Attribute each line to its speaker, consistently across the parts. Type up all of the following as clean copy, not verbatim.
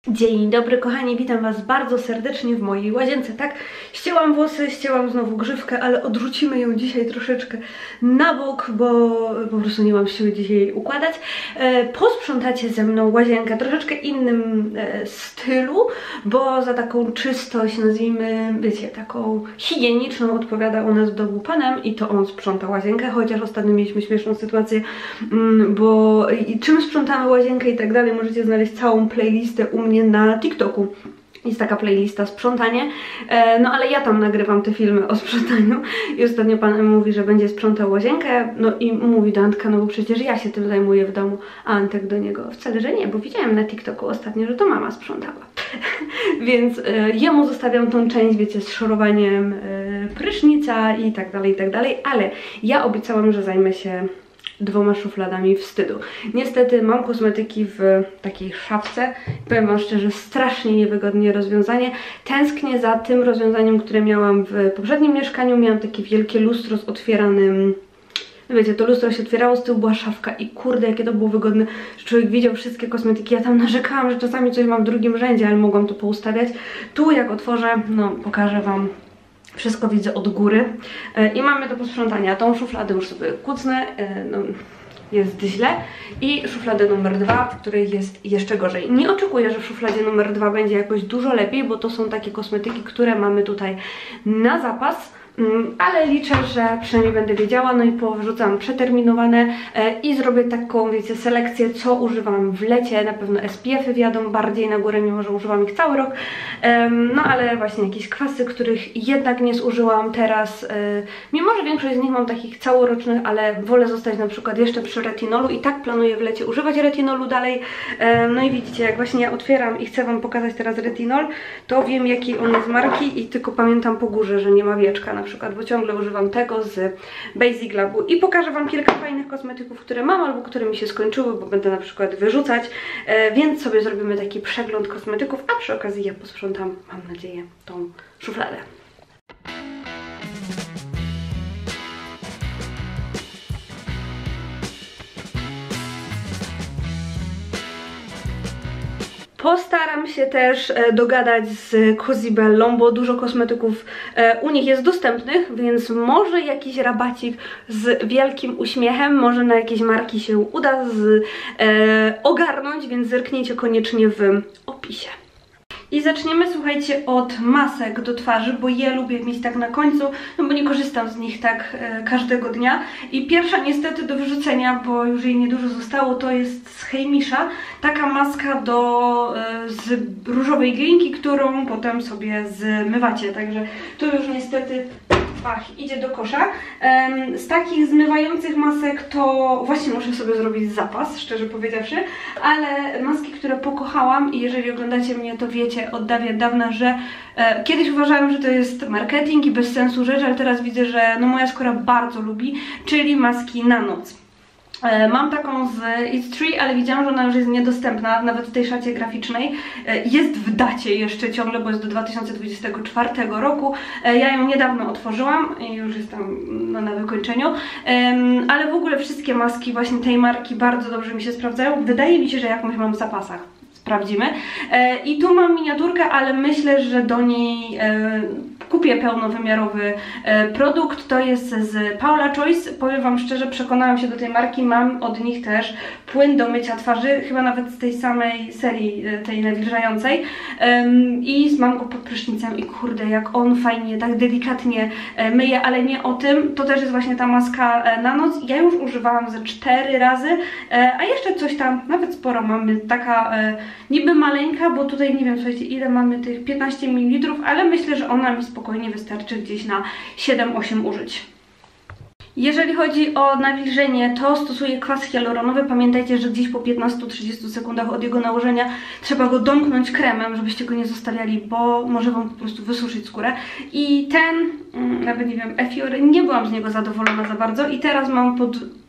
Speaker 1: Dzień dobry kochani, witam was bardzo serdecznie w mojej łazience, tak? Ścięłam włosy, ścięłam znowu grzywkę, ale odrzucimy ją dzisiaj troszeczkę na bok, bo po prostu nie mam siły dzisiaj układać. Posprzątacie ze mną łazienkę troszeczkę innym stylu, bo za taką czystość, nazwijmy, wiecie, taką higieniczną odpowiada u nas w domu panem i to on sprząta łazienkę, chociaż ostatnio mieliśmy śmieszną sytuację, bo czym sprzątamy łazienkę i tak dalej, możecie znaleźć całą playlistę u mnie na TikToku. Jest taka playlista sprzątanie, no ale ja tam nagrywam te filmy o sprzątaniu i ostatnio pan mówi, że będzie sprzątał łazienkę, no i mówi do Antka, no bo przecież ja się tym zajmuję w domu, a Antek do niego wcale, że nie, bo widziałem na TikToku ostatnio, że to mama sprzątała. Więc jemu zostawiam tą część, wiecie, z szorowaniem prysznica i tak dalej, ale ja obiecałam, że zajmę się 2 szufladami wstydu. Niestety mam kosmetyki w takiej szafce. Powiem wam szczerze, strasznie niewygodne rozwiązanie. Tęsknię za tym rozwiązaniem, które miałam w poprzednim mieszkaniu. Miałam takie wielkie lustro z otwieranym... Wiecie, to lustro się otwierało, z tyłu była szafka i kurde, jakie to było wygodne, że człowiek widział wszystkie kosmetyki. Ja tam narzekałam, że czasami coś mam w drugim rzędzie, ale mogłam to poustawiać. Tu jak otworzę, no pokażę wam. Wszystko widzę od góry i mamy do posprzątania. Tą szufladę już sobie kucnę, no, jest źle. I szufladę numer 2, w której jest jeszcze gorzej. Nie oczekuję, że w szufladzie numer 2 będzie jakoś dużo lepiej, bo to są takie kosmetyki, które mamy tutaj na zapas. Ale liczę, że przynajmniej będę wiedziała, no i powrzucam przeterminowane i zrobię taką, wiecie, selekcję, co używam w lecie. Na pewno SPF-y wjadą bardziej na górę, mimo że używam ich cały rok. No ale właśnie jakieś kwasy, których jednak nie zużyłam teraz. Mimo że większość z nich mam takich całorocznych, ale wolę zostać na przykład jeszcze przy retinolu i tak planuję w lecie używać retinolu dalej. No i widzicie, jak właśnie ja otwieram i chcę wam pokazać teraz retinol, to wiem, jakiej on jest marki i tylko pamiętam po górze, że nie ma wieczka na przykład, bo ciągle używam tego z Basic Labu i pokażę wam kilka fajnych kosmetyków, które mam albo które mi się skończyły, bo będę na przykład wyrzucać, więc sobie zrobimy taki przegląd kosmetyków, a przy okazji ja posprzątam, mam nadzieję, tą szufladę. Postaram się też dogadać z Cosibellą, bo dużo kosmetyków u nich jest dostępnych, więc może jakiś rabacik z wielkim uśmiechem, może na jakieś marki się uda ogarnąć, więc zerknijcie koniecznie w opisie. I zaczniemy, słuchajcie, od masek do twarzy, bo je lubię mieć tak na końcu, no bo nie korzystam z nich tak każdego dnia. I pierwsza niestety do wyrzucenia, bo już jej niedużo zostało, to jest z Heimisza. Taka maska z różowej glinki, którą potem sobie zmywacie, także tu już niestety... idzie do kosza. Z takich zmywających masek to właśnie muszę sobie zrobić zapas, szczerze powiedziawszy, ale maski, które pokochałam i jeżeli oglądacie mnie, to wiecie od dawna, że kiedyś uważałam, że to jest marketing i bez sensu rzecz, ale teraz widzę, że no moja skóra bardzo lubi, czyli maski na noc. Mam taką z It's Tree, ale widziałam, że ona już jest niedostępna, nawet w tej szacie graficznej. Jest w dacie jeszcze ciągle, bo jest do 2024 roku. Ja ją niedawno otworzyłam i już jestem na wykończeniu. Ale w ogóle wszystkie maski właśnie tej marki bardzo dobrze mi się sprawdzają. Wydaje mi się, że jakąś mam w zapasach. Sprawdzimy. I tu mam miniaturkę, ale myślę, że do niej kupię pełnowymiarowy produkt. To jest z Paula Choice. Powiem wam szczerze, przekonałam się do tej marki. Mam od nich też płyn do mycia twarzy, chyba nawet z tej samej serii, tej nawilżającej. I mam go pod prysznicem i kurde, jak on fajnie, tak delikatnie myje, ale nie o tym. To też jest właśnie ta maska na noc. Ja już używałam ze 4 razy, a jeszcze coś tam, nawet sporo mamy. Taka niby maleńka, bo tutaj nie wiem, słuchajcie, ile mamy tych 15 ml, ale myślę, że ona mi spokojnie wystarczy gdzieś na 7-8 użyć. Jeżeli chodzi o nawilżenie, to stosuję kwas hialuronowy. Pamiętajcie, że gdzieś po 15-30 sekundach od jego nałożenia trzeba go domknąć kremem, żebyście go nie zostawiali, bo może wam po prostu wysuszyć skórę. I ten, nawet nie wiem, Efior, nie byłam z niego zadowolona za bardzo i teraz mam pod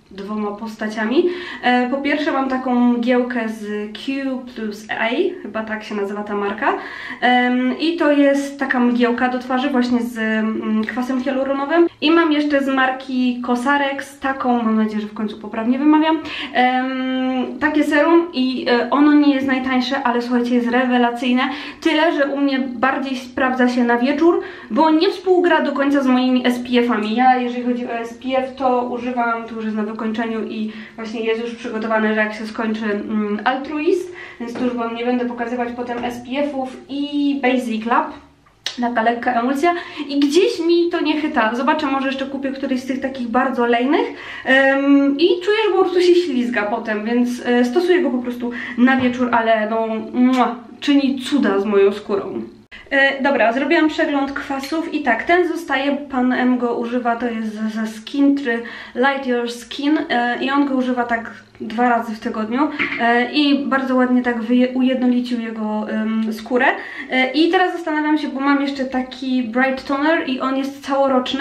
Speaker 1: dwoma postaciami. Po pierwsze mam taką mgiełkę z Q plus A, chyba tak się nazywa ta marka. I to jest taka mgiełka do twarzy właśnie z kwasem hialuronowym. I mam jeszcze z marki Cosrx taką, mam nadzieję, że w końcu poprawnie wymawiam, takie serum i ono nie jest najtańsze, ale słuchajcie, jest rewelacyjne. Tyle, że u mnie bardziej sprawdza się na wieczór, bo nie współgra do końca z moimi SPF-ami. Ja, jeżeli chodzi o SPF, to używam, to już jest na wykończeniu i właśnie jest już przygotowane, że jak się skończy Altruist, więc tu już wam nie będę pokazywać potem SPF-ów i Basic Lab. Taka lekka emulsja i gdzieś mi to nie chyta. Zobaczę, może jeszcze kupię któryś z tych takich bardzo lejnych i czuję, że po prostu się ślizga potem, więc stosuję go po prostu na wieczór, ale no czyni cuda z moją skórą. Dobra, zrobiłam przegląd kwasów i tak, ten zostaje, pan M go używa, to jest ze Skintry Light Your Skin i on go używa tak 2 razy w tygodniu i bardzo ładnie tak ujednolicił jego skórę. I teraz zastanawiam się, bo mam jeszcze taki Bright Toner i on jest całoroczny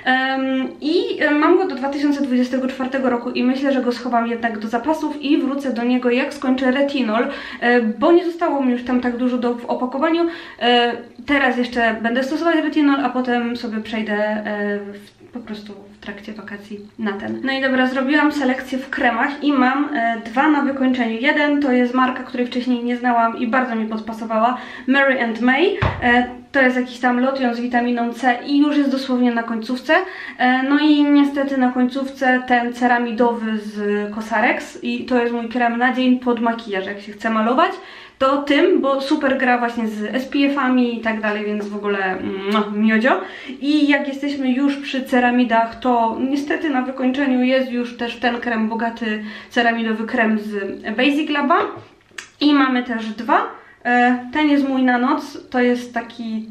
Speaker 1: i mam go do 2024 roku i myślę, że go schowam jednak do zapasów i wrócę do niego jak skończę retinol, bo nie zostało mi już tam tak dużo w opakowaniu. Teraz jeszcze będę stosować retinol, a potem sobie przejdę po prostu w trakcie wakacji na ten. No i dobra, zrobiłam selekcję w kremach i mam 2 na wykończeniu. Jeden to jest marka, której wcześniej nie znałam i bardzo mi podpasowała, Mary and May. To jest jakiś tam lotion z witaminą C i już jest dosłownie na końcówce. No i niestety na końcówce ten ceramidowy z Cosrx i to jest mój krem na dzień pod makijaż, jak się chce malować. To tym, bo super gra właśnie z SPF-ami i tak dalej, więc w ogóle miodzio. I jak jesteśmy już przy ceramidach, to niestety na wykończeniu jest już też ten krem, bogaty ceramidowy krem z Basic Laba. I mamy też 2. Ten jest mój na noc, to jest taki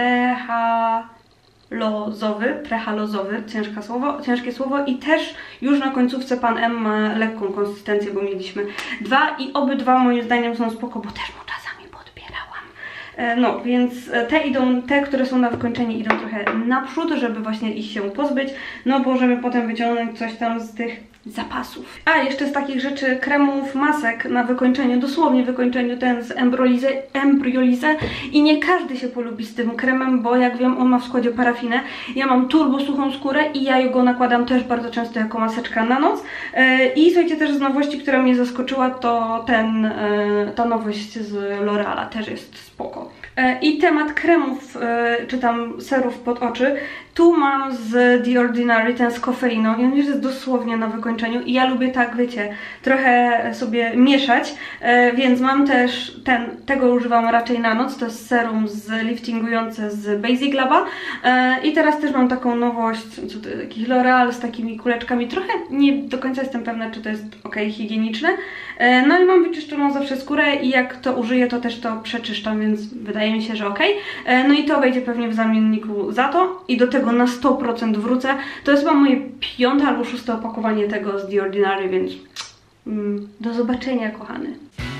Speaker 1: trehalozowy, ciężkie słowo i też już na końcówce pan M ma lekką konsystencję, bo mieliśmy 2 i obydwa moim zdaniem są spoko, bo też mu czasami podbierałam. No, więc te, które są na wykończeniu, idą trochę naprzód, żeby właśnie ich się pozbyć, no bo żeby potem wyciągnąć coś tam z tych zapasów. A jeszcze z takich rzeczy, kremów, masek na wykończeniu, dosłownie wykończeniu, ten z Embryolisse i nie każdy się polubi z tym kremem, bo jak wiem, on ma w składzie parafinę. Ja mam turbo suchą skórę i ja go nakładam też bardzo często jako maseczka na noc. I słuchajcie, też z nowości, która mnie zaskoczyła, to ta nowość z L'Oreala też jest spoko. I temat kremów, czy tam serów pod oczy, tu mam z The Ordinary ten z kofeiną i on już jest dosłownie na wykończeniu i ja lubię tak, wiecie, trochę sobie mieszać, więc mam też tego używam raczej na noc, to jest serum liftingujące z Basic Laba i teraz też mam taką nowość, co to jest, jakiś L'Oreal z takimi kuleczkami, trochę nie do końca jestem pewna, czy to jest ok, higieniczne, no i mam wyczyszczoną zawsze skórę i jak to użyję, to też to przeczyszczam, więc wydaje mi się, że ok. No i to wejdzie pewnie w zamienniku za to i do tego na 100% wrócę. To jest chyba moje 5. albo 6. opakowanie tego z The Ordinary, więc do zobaczenia, kochany.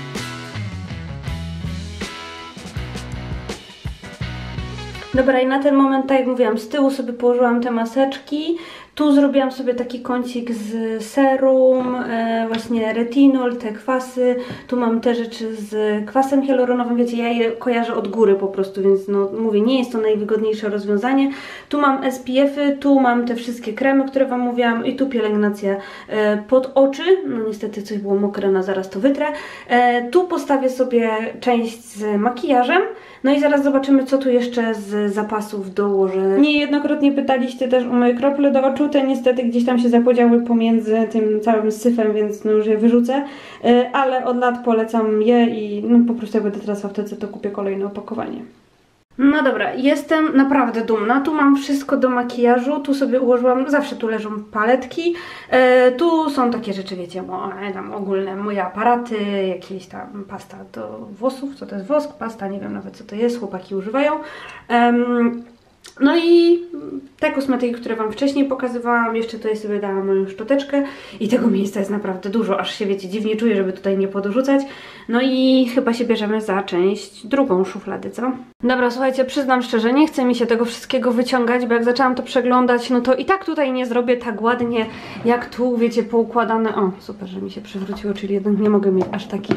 Speaker 1: Dobra, i na ten moment, tak jak mówiłam, z tyłu sobie położyłam te maseczki. Tu zrobiłam sobie taki kącik z serum, właśnie retinol, te kwasy. Tu mam te rzeczy z kwasem hialuronowym, wiecie, ja je kojarzę od góry po prostu, więc no mówię, nie jest to najwygodniejsze rozwiązanie. Tu mam SPF-y, tu mam te wszystkie kremy, które wam mówiłam i tu pielęgnacja pod oczy. No niestety coś było mokre, no zaraz to wytrę. Tu postawię sobie część z makijażem. No i zaraz zobaczymy, co tu jeszcze z zapasów dołożę. Niejednokrotnie pytaliście też o moje krople do oczu. Te niestety gdzieś tam się zapodziały pomiędzy tym całym syfem, więc no już je wyrzucę. Ale od lat polecam je i no po prostu jak będę teraz w aptece, to kupię kolejne opakowanie. No dobra, jestem naprawdę dumna. Tu mam wszystko do makijażu, tu sobie ułożyłam, zawsze tu leżą paletki. Tu są takie rzeczy, wiecie, tam ogólne moje aparaty, jakieś tam pasta do włosów, co to jest wosk, pasta, nie wiem nawet co to jest, chłopaki używają. No i te kosmetyki, które Wam wcześniej pokazywałam, jeszcze tutaj sobie dałam moją szczoteczkę i tego miejsca jest naprawdę dużo, aż się, wiecie, dziwnie czuję, żeby tutaj nie podrzucać. No i chyba się bierzemy za część drugą szuflady, co? Dobra, słuchajcie, przyznam szczerze, nie chce mi się tego wszystkiego wyciągać, bo jak zaczęłam to przeglądać, no to i tak tutaj nie zrobię tak ładnie, jak tu, wiecie, poukładane. O, super, że mi się przewróciło, czyli jednak nie mogę mieć aż takich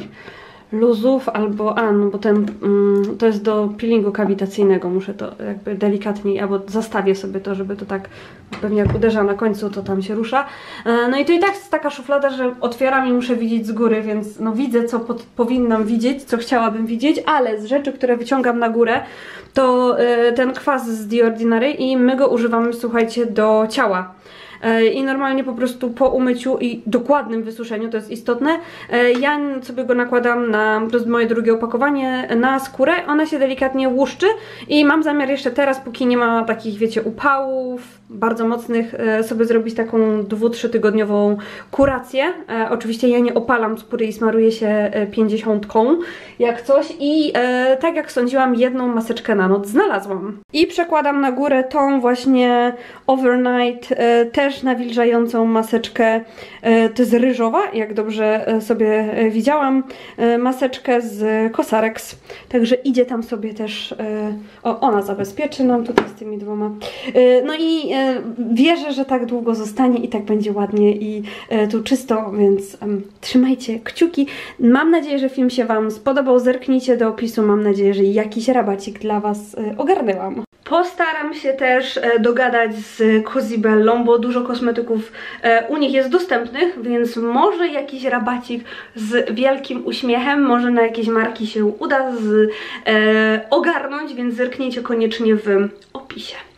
Speaker 1: luzów, albo, no bo ten, to jest do peelingu kawitacyjnego, muszę to jakby delikatniej, albo zastawię sobie to, żeby to tak, pewnie jak uderza na końcu, to tam się rusza. No i to i tak jest taka szuflada, że otwieram i muszę widzieć z góry, więc no widzę, co powinnam widzieć, co chciałabym widzieć, ale z rzeczy, które wyciągam na górę, to ten kwas z The Ordinary i my go używamy, słuchajcie, do ciała. I normalnie po prostu po umyciu i dokładnym wysuszeniu, to jest istotne, ja sobie go nakładam na, to jest moje drugie opakowanie, na skórę, ona się delikatnie łuszczy i mam zamiar jeszcze teraz, póki nie ma takich, wiecie, upałów bardzo mocnych, sobie zrobić taką 2-3 tygodniową kurację. Oczywiście ja nie opalam skóry i smaruję się 50 jak coś i tak jak sądziłam, jedną maseczkę na noc znalazłam. I przekładam na górę tą właśnie Overnight, też nawilżającą maseczkę, to jest ryżowa, jak dobrze sobie widziałam, maseczkę z Cosrx, także idzie tam sobie też, ona zabezpieczy nam tutaj z tymi dwoma, no i wierzę, że tak długo zostanie i tak będzie ładnie i tu czysto, więc trzymajcie kciuki. Mam nadzieję, że film się Wam spodobał, zerknijcie do opisu, mam nadzieję, że jakiś rabacik dla Was ogarnęłam. Postaram się też dogadać z Cosibellą, bo dużo kosmetyków u nich jest dostępnych, więc może jakiś rabacik z wielkim uśmiechem, może na jakieś marki się uda ogarnąć, więc zerknijcie koniecznie w opisie.